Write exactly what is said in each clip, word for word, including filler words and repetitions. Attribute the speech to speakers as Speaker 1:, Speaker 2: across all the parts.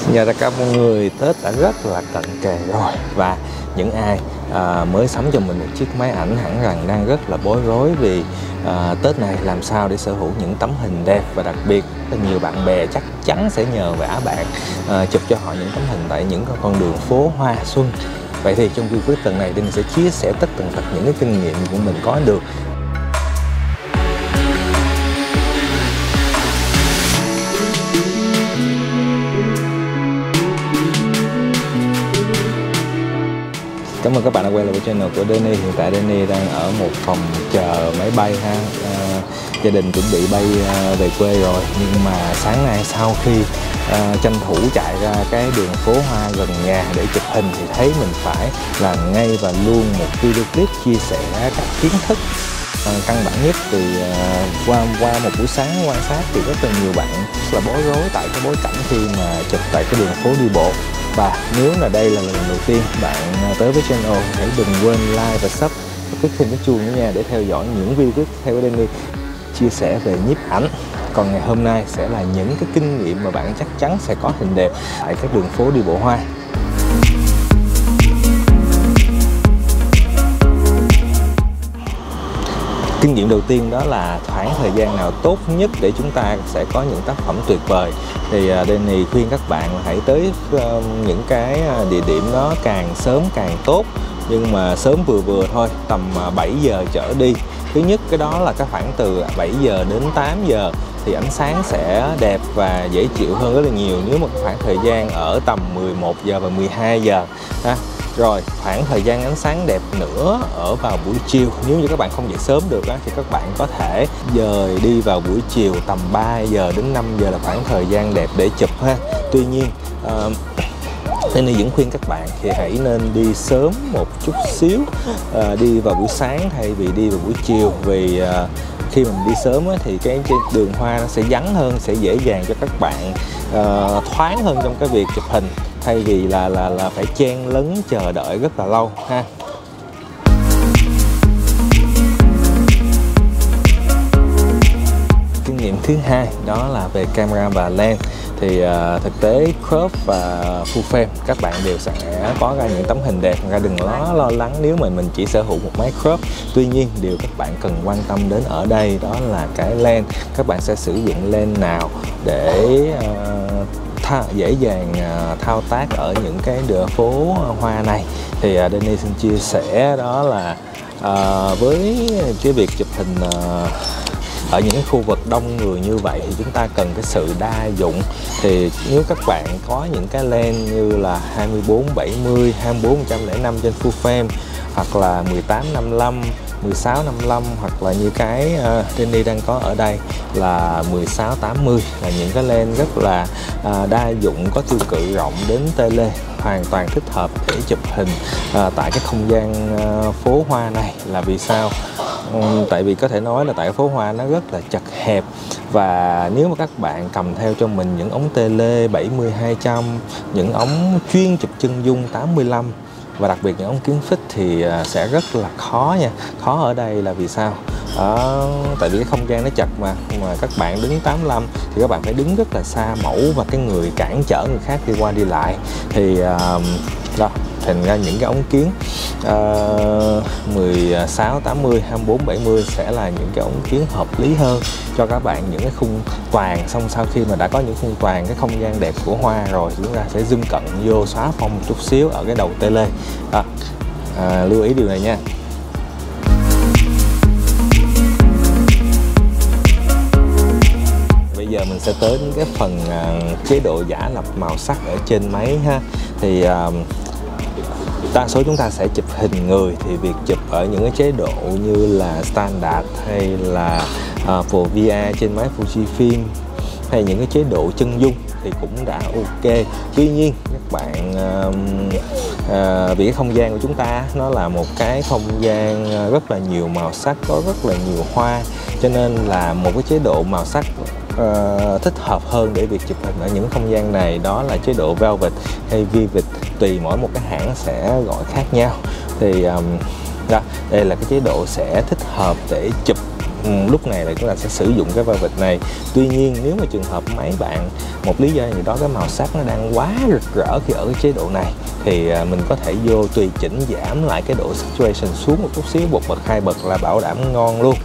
Speaker 1: Xin chào tất cả mọi người, Tết đã rất là cận kề rồi và những ai à, mới sắm cho mình một chiếc máy ảnh hẳn rằng đang rất là bối rối vì à, Tết này làm sao để sở hữu những tấm hình đẹp, và đặc biệt rất nhiều bạn bè chắc chắn sẽ nhờ vả bạn à, chụp cho họ những tấm hình tại những con đường phố hoa xuân. Vậy thì trong video tuần này Đinh sẽ chia sẻ tất tần tật những cái kinh nghiệm của mình có được. Cảm ơn các bạn đã quay lại với channel của Denny. Hiện tại Denny đang ở một phòng chờ máy bay ha. À, gia đình chuẩn bị bay à, về quê rồi, nhưng mà sáng nay sau khi à, tranh thủ chạy ra cái đường phố hoa gần nhà để chụp hình thì thấy mình phải làm ngay và luôn một video clip chia sẻ các kiến thức à, căn bản nhất. Từ à, qua qua một buổi sáng quan sát thì rất là nhiều bạn rất là bối rối tại cái bối cảnh khi mà chụp tại cái đường phố đi bộ. Và nếu là đây là lần đầu tiên bạn tới với channel, hãy đừng quên like và sub và click thêm cái chuông nữa nha, để theo dõi những video tiếp theo của Denny chia sẻ về nhiếp ảnh. Còn ngày hôm nay sẽ là những cái kinh nghiệm mà bạn chắc chắn sẽ có hình đẹp tại các đường phố đi bộ hoa. Kinh nghiệm đầu tiên đó là khoảng thời gian nào tốt nhất để chúng ta sẽ có những tác phẩm tuyệt vời. Thì Denny khuyên các bạn là hãy tới những cái địa điểm đó càng sớm càng tốt, nhưng mà sớm vừa vừa thôi, tầm bảy giờ trở đi. Thứ nhất cái đó là cái khoảng từ bảy giờ đến tám giờ thì ánh sáng sẽ đẹp và dễ chịu hơn rất là nhiều nếu một khoảng thời gian ở tầm mười một giờ và mười hai giờ ha. Rồi khoảng thời gian ánh sáng đẹp nữa ở vào buổi chiều, nếu như các bạn không dậy sớm được á, thì các bạn có thể dời đi vào buổi chiều tầm ba giờ đến năm giờ là khoảng thời gian đẹp để chụp ha. Tuy nhiên uh, Denny vẫn khuyên các bạn thì hãy nên đi sớm một chút xíu, uh, đi vào buổi sáng thay vì đi vào buổi chiều, vì uh, khi mình đi sớm á, thì cái đường hoa nó sẽ vắng hơn, sẽ dễ dàng cho các bạn uh, thoáng hơn trong cái việc chụp hình, thay vì là là là phải chen lấn chờ đợi rất là lâu ha. Kinh nghiệm thứ hai đó là về camera và lens. Thì uh, thực tế crop và full frame các bạn đều sẽ có ra những tấm hình đẹp, ra đừng lo lo lắng nếu mà mình chỉ sở hữu một máy crop. Tuy nhiên điều các bạn cần quan tâm đến ở đây đó là cái lens. Các bạn sẽ sử dụng lens nào để uh, Tha, dễ dàng uh, thao tác ở những cái đường phố hoa này. Thì uh, Denny xin chia sẻ đó là uh, với cái việc chụp hình uh, ở những khu vực đông người như vậy thì chúng ta cần cái sự đa dụng. Thì nếu các bạn có những cái lens như là hai mươi bốn bảy mươi, hai mươi bốn một trăm lẻ năm trên full frame, hoặc là mười tám năm mươi lăm, mười sáu năm mươi lăm, hoặc là như cái uh, Denny đang có ở đây là mười sáu tám mươi, là những cái lens rất là uh, đa dụng, có tiêu cự rộng đến tele, hoàn toàn thích hợp để chụp hình uh, tại cái không gian uh, phố hoa này. Là vì sao? Um, tại vì có thể nói là tại phố hoa nó rất là chật hẹp, và nếu mà các bạn cầm theo cho mình những ống tele bảy mươi hai trăm, những ống chuyên chụp chân dung tám mươi lăm và đặc biệt những ống kiến fix thì sẽ rất là khó nha. Khó ở đây là vì sao? Đó, tại vì cái không gian nó chật mà mà các bạn đứng tám mươi lăm thì các bạn phải đứng rất là xa mẫu, và cái người cản trở người khác đi qua đi lại thì uh, đó, thành ra những cái ống kiến uh, mười sáu tám mươi, hai mươi bốn bảy mươi sẽ là những cái ống kiến hợp lý hơn cho các bạn những cái khung toàn. Xong sau khi mà đã có những khung toàn, cái không gian đẹp của hoa rồi, chúng ta sẽ zoom cận vô, xóa phông một chút xíu ở cái đầu tele. Đó, à, lưu ý điều này nha. Bây giờ mình sẽ tới đến cái phần uh, chế độ giả lập màu sắc ở trên máy ha. Thì uh, đa số chúng ta sẽ chụp hình người, thì việc chụp ở những cái chế độ như là standard hay là uh, Pro vê rờ trên máy Fujifilm hay những cái chế độ chân dung thì cũng đã ok. Tuy nhiên các bạn uh, uh, vì cái không gian của chúng ta nó là một cái không gian rất là nhiều màu sắc, có rất là nhiều hoa, cho nên là một cái chế độ màu sắc Uh, thích hợp hơn để việc chụp hình ở những không gian này đó là chế độ Velvet hay Vivid, tùy mỗi một cái hãng sẽ gọi khác nhau. Thì um, đó, đây là cái chế độ sẽ thích hợp để chụp lúc này là chúng ta sẽ sử dụng cái valve này. Tuy nhiên nếu mà trường hợp máy bạn một lý do gì đó cái màu sắc nó đang quá rực rỡ khi ở cái chế độ này thì mình có thể vô tùy chỉnh giảm lại cái độ saturation xuống một chút xíu, một bậc hai bậc là bảo đảm ngon luôn.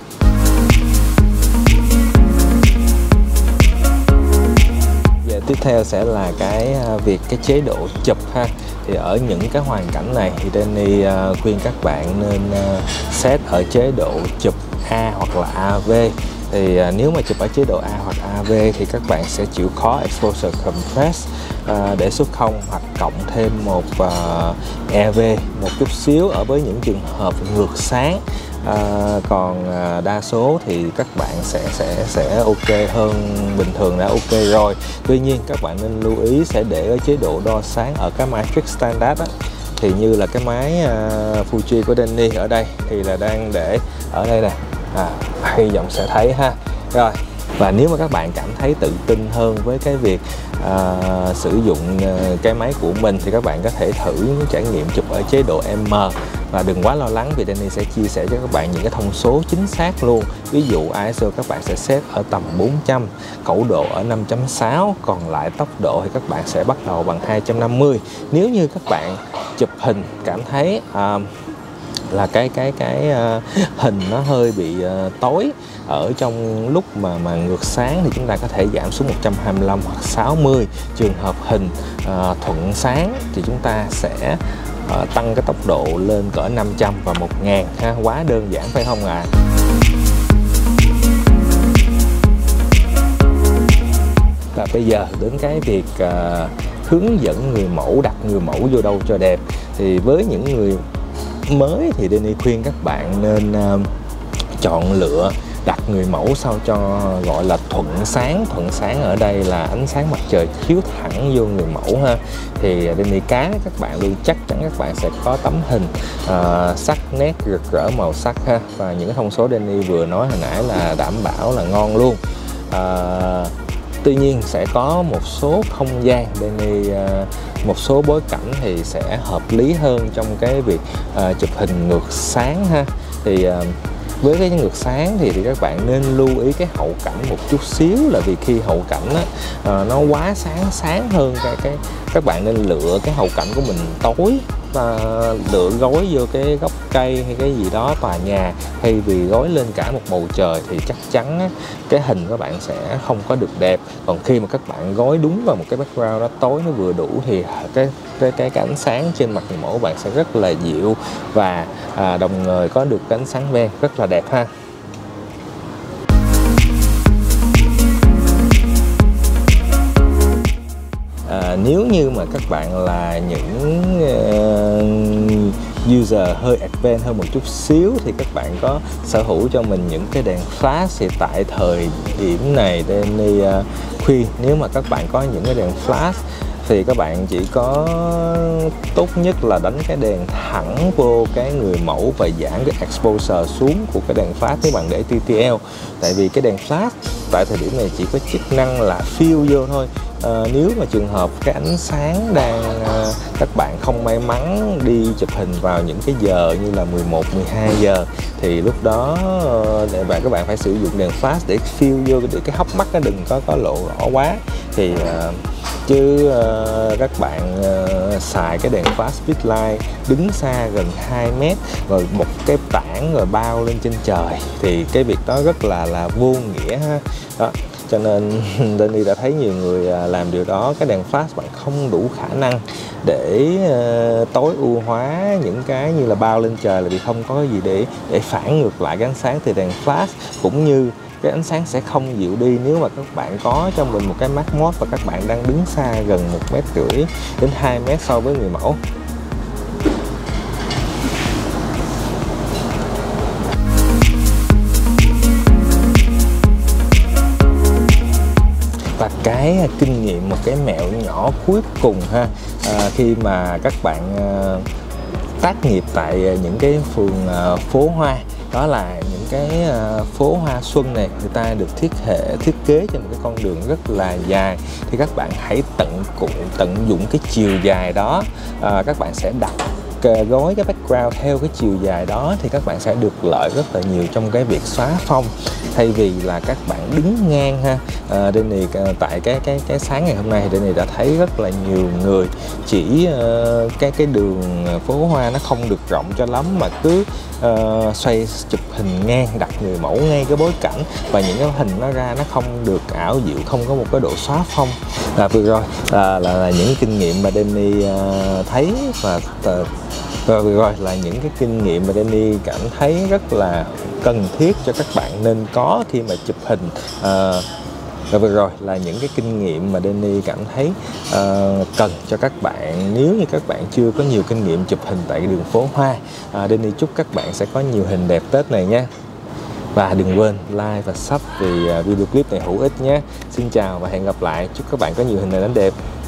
Speaker 1: Về tiếp theo sẽ là cái việc cái chế độ chụp ha. Thì ở những cái hoàn cảnh này thì Danny uh, khuyên các bạn nên uh, set ở chế độ chụp A hoặc là a vê. Thì uh, nếu mà chụp ở chế độ A hoặc a vê thì các bạn sẽ chịu khó exposure compress uh, để số không hoặc cộng thêm một uh, e vê một chút xíu ở với những trường hợp ngược sáng. À, còn à, đa số thì các bạn sẽ sẽ sẽ ok hơn bình thường đã ok rồi. Tuy nhiên các bạn nên lưu ý sẽ để ở chế độ đo sáng ở cái Matrix Standard á, thì như là cái máy à, Fuji của Danny ở đây thì là đang để ở đây nè, à, hy vọng sẽ thấy ha. Rồi, và nếu mà các bạn cảm thấy tự tin hơn với cái việc à, sử dụng à, cái máy của mình thì các bạn có thể thử trải nghiệm chụp ở chế độ M. Và đừng quá lo lắng vì Danny sẽ chia sẻ cho các bạn những cái thông số chính xác luôn. Ví dụ i ét o các bạn sẽ set ở tầm bốn trăm, cẩu độ ở năm chấm sáu, còn lại tốc độ thì các bạn sẽ bắt đầu bằng hai trăm năm mươi. Nếu như các bạn chụp hình cảm thấy à, là cái cái cái uh, hình nó hơi bị uh, tối ở trong lúc mà mà ngược sáng thì chúng ta có thể giảm xuống một trăm hai mươi lăm hoặc sáu mươi. Trường hợp hình uh, thuận sáng thì chúng ta sẽ uh, tăng cái tốc độ lên cỡ năm trăm và một ngàn ha, quá đơn giản phải không ạ? À? Và bây giờ đến cái việc uh, hướng dẫn người mẫu, đặt người mẫu vô đâu cho đẹp. Thì với những người mới thì Danny khuyên các bạn nên uh, chọn lựa đặt người mẫu sao cho gọi là thuận sáng. Thuận sáng ở đây là ánh sáng mặt trời chiếu thẳng vô người mẫu ha. Thì Danny cá các bạn luôn, chắc chắn các bạn sẽ có tấm hình uh, sắc nét rực rỡ màu sắc ha. Và những cái thông số Danny vừa nói hồi nãy là đảm bảo là ngon luôn. uh, Tuy nhiên sẽ có một số không gian Danny uh, một số bối cảnh thì sẽ hợp lý hơn trong cái việc uh, chụp hình ngược sáng ha. Thì uh, với cái ngược sáng thì, thì các bạn nên lưu ý cái hậu cảnh một chút xíu, là vì khi hậu cảnh á, uh, nó quá sáng sáng hơn cái cái các bạn nên lựa cái hậu cảnh của mình tối và lựa gối vô cái gốc cây hay cái gì đó tòa nhà, thay vì gối lên cả một bầu trời thì chắc chắn á, cái hình các bạn sẽ không có được đẹp. Còn khi mà các bạn gối đúng vào một cái background nó tối nó vừa đủ thì cái cái cái, cái ánh sáng trên mặt người mẫu bạn sẽ rất là dịu và à, đồng thời có được cái ánh sáng ven rất là đẹp ha. À, nếu như mà các bạn là những uh, user hơi advanced hơn một chút xíu thì các bạn có sở hữu cho mình những cái đèn flash. Thì tại thời điểm này Danny uh, khuyên nếu mà các bạn có những cái đèn flash thì các bạn chỉ có tốt nhất là đánh cái đèn thẳng vô cái người mẫu và giảm cái exposure xuống của cái đèn flash nếu bạn để tê tê lờ. Tại vì cái đèn flash tại thời điểm này chỉ có chức năng là fill vô thôi. À, nếu mà trường hợp cái ánh sáng đang à, các bạn không may mắn đi chụp hình vào những cái giờ như là mười một, mười hai giờ thì lúc đó để bạn các bạn phải sử dụng đèn flash để fill vô để cái hốc mắt nó đừng có có lộ rõ quá. Thì à, chứ uh, các bạn uh, xài cái đèn flash speedlight đứng xa gần hai mét rồi một cái tảng rồi bao lên trên trời thì cái việc đó rất là là vô nghĩa ha. Đó. Cho nên Danny đã thấy nhiều người làm điều đó. Cái đèn flash bạn không đủ khả năng để uh, tối ưu hóa những cái như là bao lên trời, là vì không có gì để để phản ngược lại cái ánh sáng từ đèn flash, cũng như cái ánh sáng sẽ không dịu đi nếu mà các bạn có cho mình một cái max mode và các bạn đang đứng xa gần một mét rưỡi đến hai mét so với người mẫu. Và cái kinh nghiệm, một cái mẹo nhỏ cuối cùng ha, à, khi mà các bạn à, tác nghiệp tại những cái phường à, phố hoa, đó là những cái uh, phố hoa xuân này người ta được thiết hệ thiết kế trên một cái con đường rất là dài. Thì các bạn hãy tận dụng tận dụng cái chiều dài đó, uh, các bạn sẽ đặt uh, gối cái background theo cái chiều dài đó thì các bạn sẽ được lợi rất là nhiều trong cái việc xóa phông, thay vì là các bạn đứng ngang ha. uh, Danny uh, tại cái cái cái sáng ngày hôm nay thì Danny đã thấy rất là nhiều người chỉ uh, cái cái đường phố hoa nó không được rộng cho lắm, mà cứ uh, xoay chụp hình ngang, đặt người mẫu ngay cái bối cảnh, và những cái hình nó ra nó không được ảo diệu, không có một cái độ xóa phông. Là vừa rồi là, là, là những kinh nghiệm mà Danny uh, thấy, và uh, và vừa rồi là những cái kinh nghiệm mà Danny cảm thấy rất là cần thiết cho các bạn nên có khi mà chụp hình. uh, Và vừa rồi là những cái kinh nghiệm mà Danny cảm thấy uh, cần cho các bạn nếu như các bạn chưa có nhiều kinh nghiệm chụp hình tại đường phố hoa. uh, Danny chúc các bạn sẽ có nhiều hình đẹp Tết này nha. Và đừng quên like và sub vì video clip này hữu ích nhé. Xin chào và hẹn gặp lại. Chúc các bạn có nhiều hình ảnh đẹp.